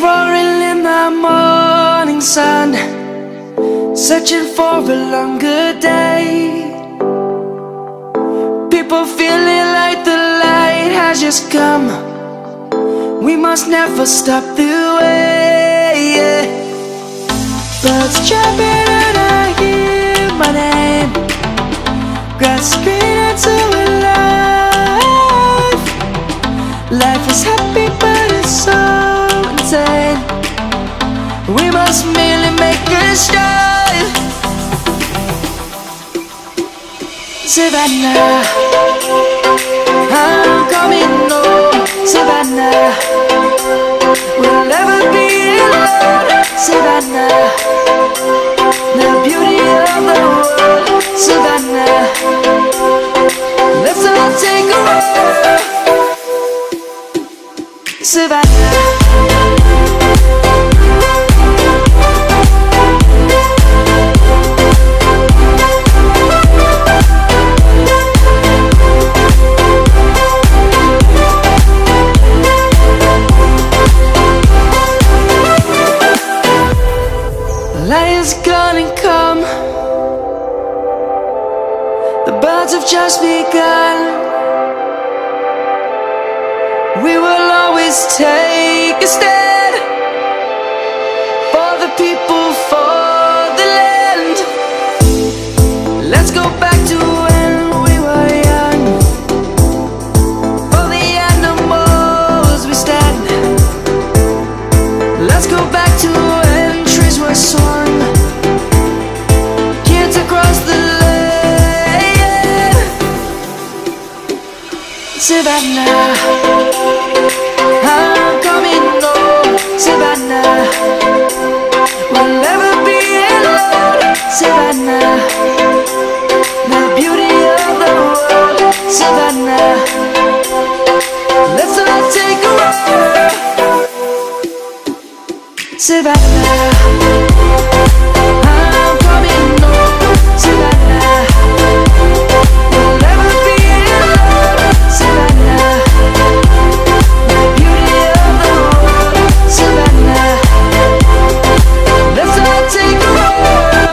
roaring in the morning sun, searching for a longer day. People feeling like the light has just come. We must never stop the way, yeah. Birds chirping and I hear my name, grasping into a life. Life is happy but it's so insane. We must merely make a start. Savannah, I'm coming home. Savannah, we'll never be alone. Savannah, the beauty of the world. Savannah, let's all take a ride. Savannah, light is gonna come. The birds have just begun. We will always take a stand for the people, for the land. Let's go back to when we were young. For the animals we stand. Let's go back to when trees were swung, kids across the land. Savannah, I'm coming home. Savannah, we'll never be alone. Savannah, the beauty of the world. Savannah, let's all take a ride. Savannah, I'm coming home. Savannah, we'll never be alone. Savannah, the beauty of the world. Savannah, let's all take a ride.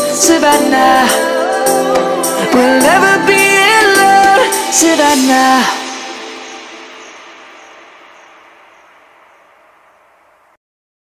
Savannah, we'll never be alone. Savannah.